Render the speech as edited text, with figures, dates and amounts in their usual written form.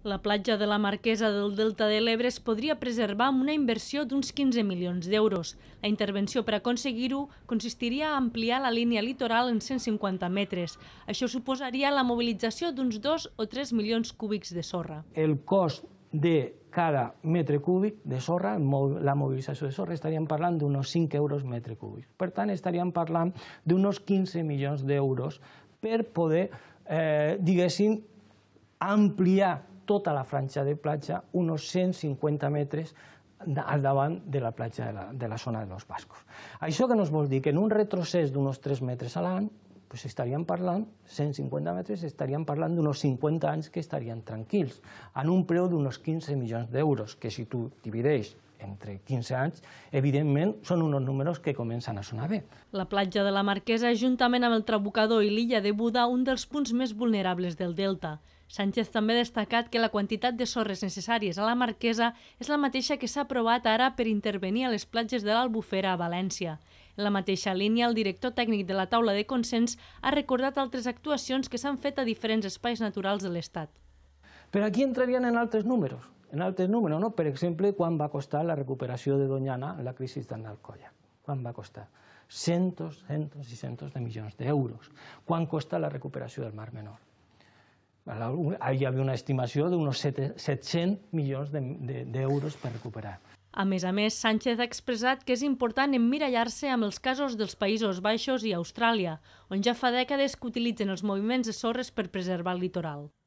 La platja de la Marquesa del Delta de l'Ebre es podria preservar amb una inversió d'uns 15 milions d'euros. La intervenció per aconseguir-ho consistiria a ampliar la línia litoral en 150 metres. Això suposaria la mobilització d'uns 2 o 3 milions cúbics de sorra. El cost de cada metre cúbic de sorra, la mobilització de sorra, estaríem parlant d'uns 5 euros metre cúbic. Per tant, estaríem parlant d'uns 15 milions d'euros per poder, diguéssim, ampliar tota la franja de platja, uns 150 metres al davant de la platja de la zona de los Bascos. Això que ens vol dir que en un retrocés d'uns 3 metres a l'any, estaríem parlant, 150 metres, estaríem parlant d'uns 50 anys que estarien tranquils, en un preu d'uns 15 milions d'euros, que si tu divideix entre 15 anys, evidentment són uns números que comencen a sonar bé. La platja de la Marquesa, juntament amb el Trabucador i l'illa de Buda, un dels punts més vulnerables del delta. Sánchez també ha destacat que la quantitat de sorres necessàries a la Marquesa és la mateixa que s'ha aprovat ara per intervenir a les platges de l'Albufera a València. En la mateixa línia, el director tècnic de la taula de consens ha recordat altres actuacions que s'han fet a diferents espais naturals de l'Estat. Però aquí entrarien en altres números. No? Per exemple, quan va costar la recuperació de Doñana en la crisi d'Alcoya. Quan va costar? Cientos i cientos de milions d'euros. Quan costa la recuperació del Mar Menor? Hi havia una estimació d'uns 700 milions d'euros per recuperar. A més, Sánchez ha expressat que és important emmirallar-se amb els casos dels Països Baixos i Austràlia, on ja fa dècades que utilitzen els moviments de sorres per preservar el litoral.